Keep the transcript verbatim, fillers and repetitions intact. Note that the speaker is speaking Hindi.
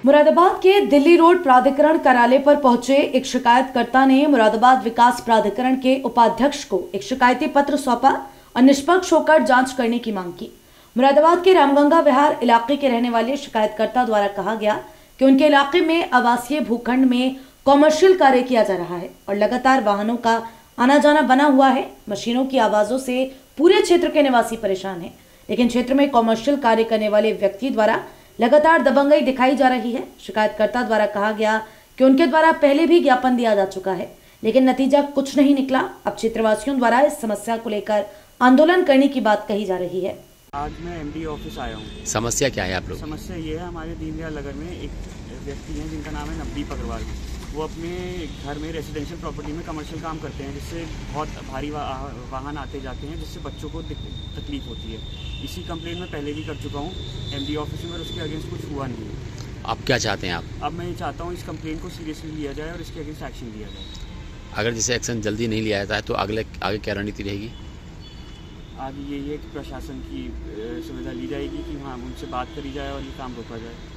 मुरादाबाद के दिल्ली रोड प्राधिकरण कार्यालय पर पहुंचे एक शिकायतकर्ता ने मुरादाबाद विकास प्राधिकरण के उपाध्यक्ष को एक शिकायती पत्र सौंपा और निष्पक्ष होकर जांच करने की मांग की। मुरादाबाद के रामगंगा विहार इलाके के रहने वाले शिकायतकर्ता द्वारा कहा गया कि उनके इलाके में आवासीय भूखंड में कॉमर्शियल कार्य किया जा रहा है और लगातार वाहनों का आना जाना बना हुआ है। मशीनों की आवाजों से पूरे क्षेत्र के निवासी परेशान हैं, लेकिन क्षेत्र में कॉमर्शियल कार्य करने वाले व्यक्ति द्वारा लगातार दबंगई दिखाई जा रही है। शिकायतकर्ता द्वारा कहा गया कि उनके द्वारा पहले भी ज्ञापन दिया जा चुका है, लेकिन नतीजा कुछ नहीं निकला। अब क्षेत्रवासियों द्वारा इस समस्या को लेकर आंदोलन करने की बात कही जा रही है। आज मैं एमडी ऑफिस आया हूँ। समस्या क्या है आप लोग? समस्या ये है, हमारे दीनदयाल नगर में एक व्यक्ति हैं जिनका नाम है नवदीप अग्रवाल। वो अपने घर में रेजिडेंशियल प्रॉपर्टी में कमर्शियल काम करते हैं, जिससे बहुत भारी वाहन आते जाते हैं, जिससे बच्चों को तकलीफ होती है। इसी कंप्लेंट में पहले भी कर चुका हूँ एमडी ऑफिस में, और उसके अगेंस्ट कुछ हुआ नहीं है। आप क्या चाहते हैं? आप अब मैं ये चाहता हूँ इस कंप्लेंट को सीरियसली लिया जाए और इसके अगेंस्ट एक्शन लिया जाए। अगर जैसे एक्शन जल्दी नहीं लिया जाता है तो अगले आगे क्या रणनीति रहेगी? आगे यही है कि प्रशासन की सुविधा ली जाएगी कि हाँ उनसे बात करी जाए और ये काम रोका जाए।